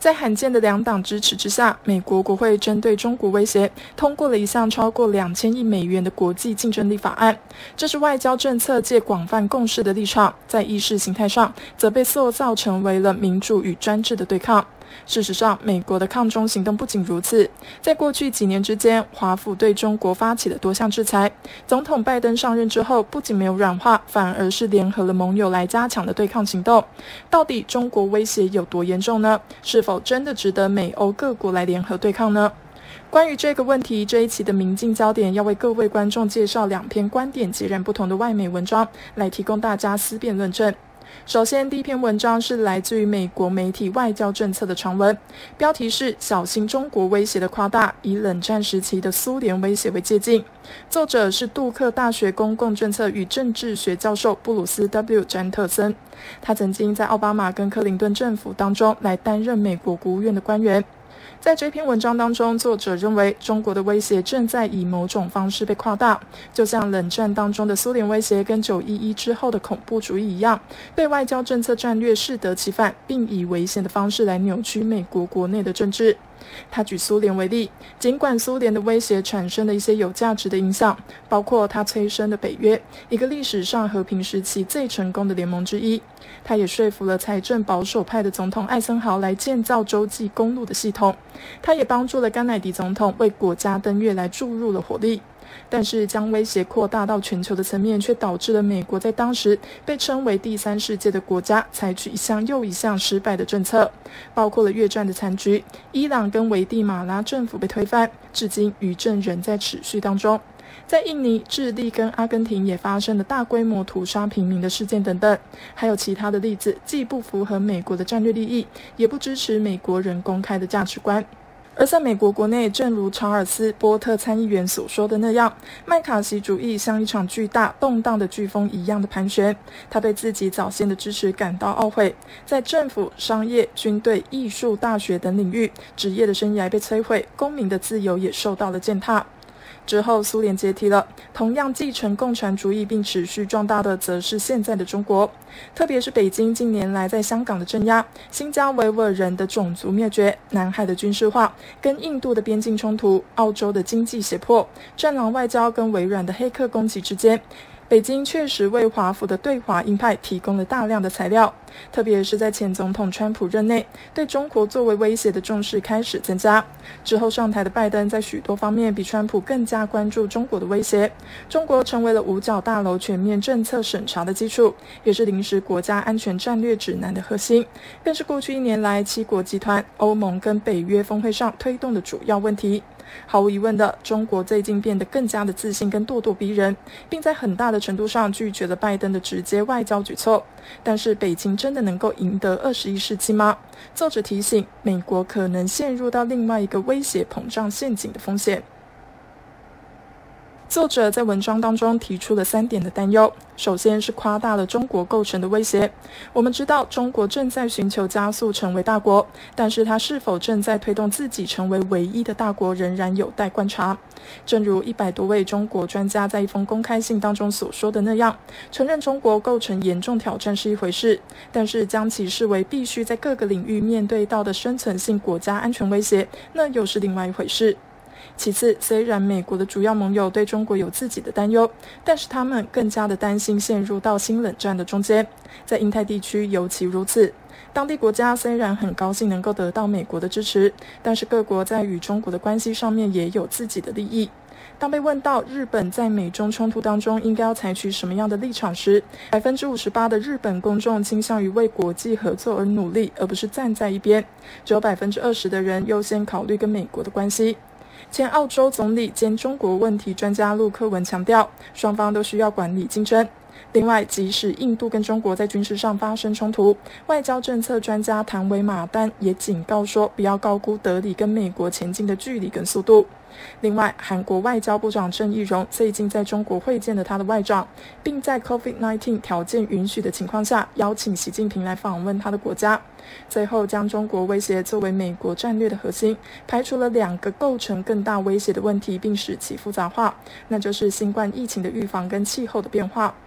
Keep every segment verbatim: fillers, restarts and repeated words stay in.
在罕见的两党支持之下，美国国会针对中国威胁通过了一项超过两千亿美元的国际竞争力法案。这是外交政策界广泛共识的立场，在意识形态上则被塑造成为了民主与专制的对抗。事实上，美国的抗中行动不仅如此，在过去几年之间，华府对中国发起了多项制裁。总统拜登上任之后，不仅没有软化，反而是联合了盟友来加强的对抗行动。到底中国威胁有多严重呢？是否真的值得美欧各国来联合对抗呢？关于这个问题，这一期的明镜焦点要为各位观众介绍两篇观点截然不同的外媒文章，来提供大家思辨论证。首先，第一篇文章是来自于美国媒体外交政策的长文，标题是小心中国威胁的夸大，以冷战时期的苏联威胁为借鉴。作者是杜克大学公共政策与政治学教授布鲁斯 W 詹特森，他曾经在奥巴马跟克林顿政府当中来担任美国国务院的官员。在这篇文章当中，作者认为中国的威胁正在以某种方式被夸大，就像冷战当中的苏联威胁跟九一一之后的恐怖主义一样，对外交政策战略适得其反，并以危险的方式来扭曲美国国内的政治。他举苏联为例，尽管苏联的威胁产生了一些有价值的影响，包括他催生的北约，一个历史上和平时期最成功的联盟之一。他也说服了财政保守派的总统艾森豪来建造洲际公路的系统。他也帮助了甘乃迪总统为国家登月来注入了火力。但是将威胁扩大到全球的层面，却导致了美国在当时被称为第三世界的国家采取一项又一项失败的政策，包括了越战的残局，伊朗跟危地马拉政府被推翻，至今余震仍在持续当中。在印尼、智利跟阿根廷也发生了大规模屠杀平民的事件等等，还有其他的例子，既不符合美国的战略利益，也不支持美国人公开的价值观。而在美国国内，正如查尔斯·波特参议员所说的那样，麦卡锡主义像一场巨大动荡的飓风一样的盘旋。他对自己早先的支持感到懊悔，在政府、商业、军队、艺术、大学等领域，职业的生涯被摧毁，公民的自由也受到了践踏。之后苏联解体了，同样继承共产主义并持续壮大的则是现在的中国，特别是北京近年来在香港的镇压、新疆维吾尔人的种族灭绝、南海的军事化、跟印度的边境冲突、澳洲的经济胁迫、战狼外交跟微软的黑客攻击之间，北京确实为华府的对华鹰派提供了大量的材料，特别是在前总统川普任内，对中国作为威胁的重视开始增加。之后上台的拜登在许多方面比川普更加关注中国的威胁，中国成为了五角大楼全面政策审查的基础，也是临时国家安全战略指南的核心，更是过去一年来七国集团、欧盟跟北约峰会上推动的主要问题。毫无疑问的，中国最近变得更加的自信跟咄咄逼人，并在很大的程度上拒绝了拜登的直接外交举措。但是北京真的能够赢得二十一世纪吗？作者提醒，美国可能陷入到另外一个威胁膨胀陷阱的风险。作者在文章当中提出了三点的担忧，首先是夸大了中国构成的威胁。我们知道中国正在寻求加速成为大国，但是它是否正在推动自己成为唯一的大国仍然有待观察。正如一百多位中国专家在一封公开信当中所说的那样，承认中国构成严重挑战是一回事，但是将其视为必须在各个领域面对到的生存性国家安全威胁，那又是另外一回事。其次，虽然美国的主要盟友对中国有自己的担忧，但是他们更加的担心陷入到新冷战的中间，在印太地区尤其如此。当地国家虽然很高兴能够得到美国的支持，但是各国在与中国的关系上面也有自己的利益。当被问到日本在美中冲突当中应该要采取什么样的立场时， 百分之五十八 的日本公众倾向于为国际合作而努力，而不是站在一边，只有 百分之二十 的人优先考虑跟美国的关系。前澳洲总理兼中国问题专家陆克文强调，双方都需要管理竞争。另外，即使印度跟中国在军事上发生冲突，外交政策专家谭维马丹也警告说，不要高估德里跟美国前进的距离跟速度。另外，韩国外交部长郑义溶最近在中国会见了他的外长，并在 COVID 十九 条件允许的情况下，邀请习近平来访问他的国家。最后将中国威胁作为美国战略的核心，排除了两个构成更大威胁的问题，并使其复杂化，那就是新冠疫情的预防跟气候的变化。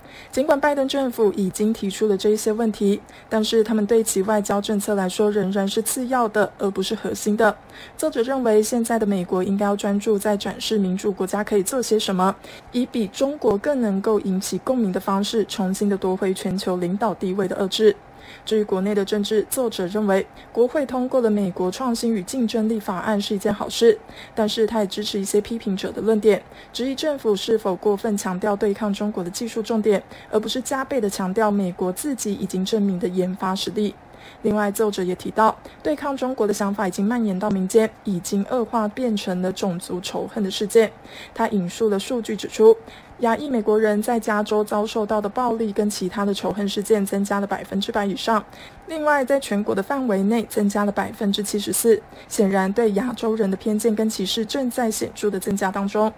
尽管拜登政府已经提出了这一些问题，但是他们对其外交政策来说仍然是次要的，而不是核心的。作者认为，现在的美国应该要专注在展示民主国家可以做些什么，以比中国更能够引起共鸣的方式，重新的夺回全球领导地位的遏制。至于国内的政治，作者认为国会通过了美国创新与竞争力法案是一件好事，但是他也支持一些批评者的论点，质疑政府是否过分强调对抗中国的技术重点，而不是加倍的强调美国自己已经证明的研发实力。另外，作者也提到，对抗中国的想法已经蔓延到民间，已经恶化变成了种族仇恨的事件。他引述了数据指出，亚裔美国人在加州遭受到的暴力跟其他的仇恨事件增加了百分之百以上，另外在全国的范围内增加了百分之七十四。显然，对亚洲人的偏见跟歧视正在显著的增加当中。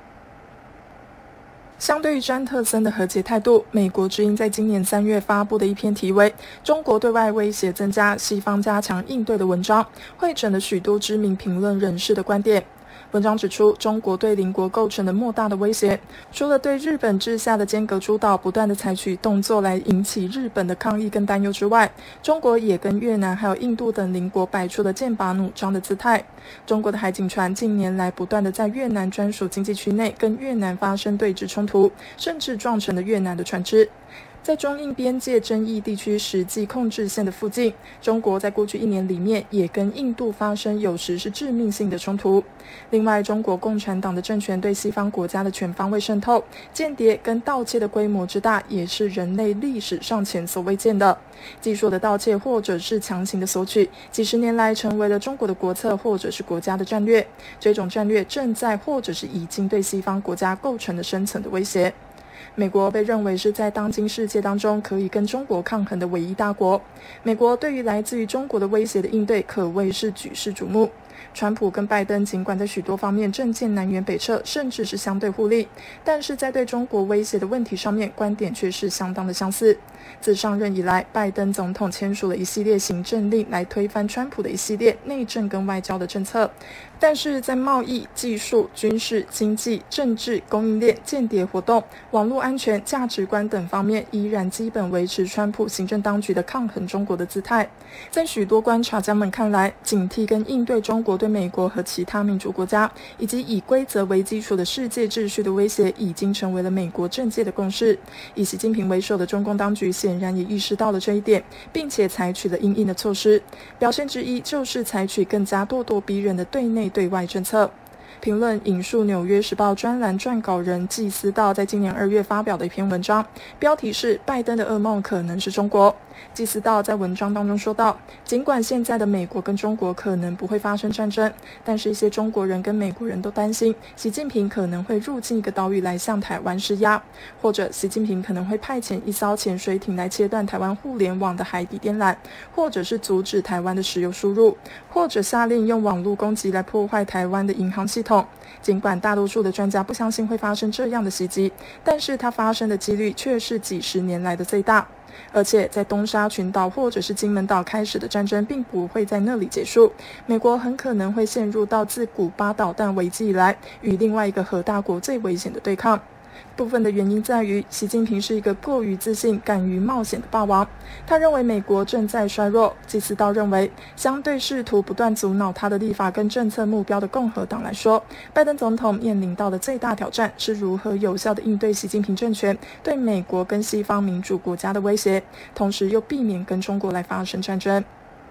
相对于詹特森的和解态度，美国之音在今年三月发布的一篇题为《中国对外威胁增加，西方加强应对》的文章，汇整了许多知名评论人士的观点。文章指出，中国对邻国构成了莫大的威胁，除了对日本治下的尖阁诸岛不断的采取动作来引起日本的抗议跟担忧之外，中国也跟越南还有印度等邻国摆出了剑拔弩张的姿态。中国的海警船近年来不断的在越南专属经济区内跟越南发生对峙冲突，甚至撞沉了越南的船只。在中印边界争议地区实际控制线的附近，中国在过去一年里面也跟印度发生有时是致命性的冲突。另外，中国共产党的政权对西方国家的全方位渗透、间谍跟盗窃的规模之大，也是人类历史上前所未见的。技术的盗窃或者是强行的索取，几十年来成为了中国的国策或者是国家的战略。这种战略正在或者是已经对西方国家构成了深层的威胁。美国被认为是在当今世界当中可以跟中国抗衡的唯一大国。美国对于来自于中国的威胁的应对可谓是举世瞩目。川普跟拜登尽管在许多方面政见南辕北辙，甚至是相对互利，但是在对中国威胁的问题上面，观点却是相当的相似。自上任以来，拜登总统签署了一系列行政令来推翻川普的一系列内政跟外交的政策，但是在贸易、技术、军事、经济、政治、供应链、间谍活动、网络安全、价值观等方面，依然基本维持川普行政当局的抗衡中国的姿态。在许多观察家们看来，警惕跟应对中国对美国和其他民主国家以及以规则为基础的世界秩序的威胁，已经成为了美国政界的共识。以习近平为首的中共当局显然也意识到了这一点，并且采取了因应的措施。表现之一就是采取更加咄咄逼人的对内对外政策。评论引述《纽约时报》专栏撰稿人季思道在今年二月发表的一篇文章，标题是“拜登的噩梦可能是中国”。季思道在文章当中说道，尽管现在的美国跟中国可能不会发生战争，但是一些中国人跟美国人都担心习近平可能会入境一个岛屿来向台湾施压，或者习近平可能会派遣一艘潜水艇来切断台湾互联网的海底电缆，或者是阻止台湾的石油输入，或者下令用网络攻击来破坏台湾的银行系统。尽管大多数的专家不相信会发生这样的袭击，但是它发生的几率却是几十年来的最大。而且在东沙群岛或者是金门岛开始的战争并不会在那里结束，美国很可能会陷入到自古巴导弹危机以来与另外一个核大国最危险的对抗。部分的原因在于，习近平是一个过于自信、敢于冒险的霸王。他认为美国正在衰弱。季思道认为，相对试图不断阻挠他的立法跟政策目标的共和党来说，拜登总统面临到的最大挑战是如何有效地应对习近平政权对美国跟西方民主国家的威胁，同时又避免跟中国来发生战争。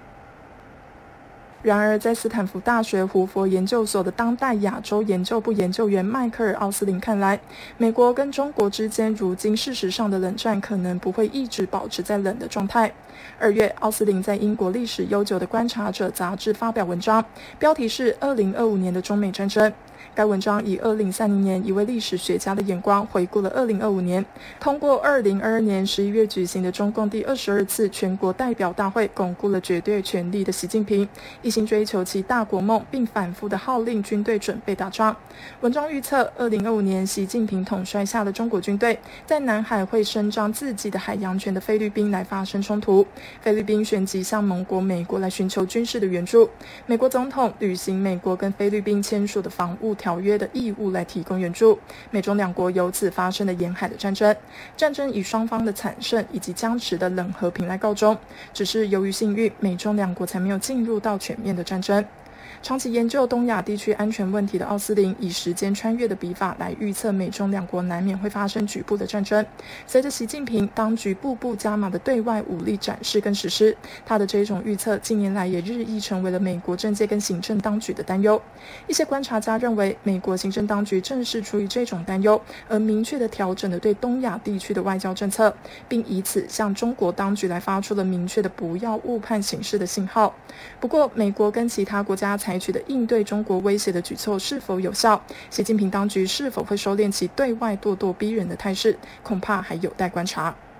然而，在斯坦福大学胡佛研究所的当代亚洲研究部研究员迈克尔·奥斯林看来，美国跟中国之间如今事实上的冷战可能不会一直保持在冷的状态。二月，奥斯林在英国历史悠久的观察者杂志发表文章，标题是二零二五年的中美战争。该文章以二零三零年一位历史学家的眼光回顾了二零二五年，通过二零二二年十一月举行的中共第二十二次全国代表大会，巩固了绝对权力的习近平一心追求其大国梦，并反复的号令军队准备打仗。文章预测，二零二五年习近平统帅下的中国军队在南海会伸张自己的海洋权的菲律宾来发生冲突，菲律宾旋即向盟国美国来寻求军事的援助。美国总统履行美国跟菲律宾签署的防务条约的义务来提供援助，美中两国由此发生了沿海的战争。战争以双方的惨胜以及僵持的冷和平来告终，只是由于幸运，美中两国才没有进入到全面的战争。长期研究东亚地区安全问题的奥斯林以时间穿越的笔法来预测美中两国难免会发生局部的战争。随着习近平当局步步加码的对外武力展示跟实施，他的这一种预测近年来也日益成为了美国政界跟行政当局的担忧。一些观察家认为，美国行政当局正是出于这种担忧而明确的调整了对东亚地区的外交政策，并以此向中国当局来发出了明确的不要误判形势的信号。不过，美国跟其他国家采取的应对中国威胁的举措是否有效，习近平当局是否会收敛其对外咄咄逼人的态势，恐怕还有待观察。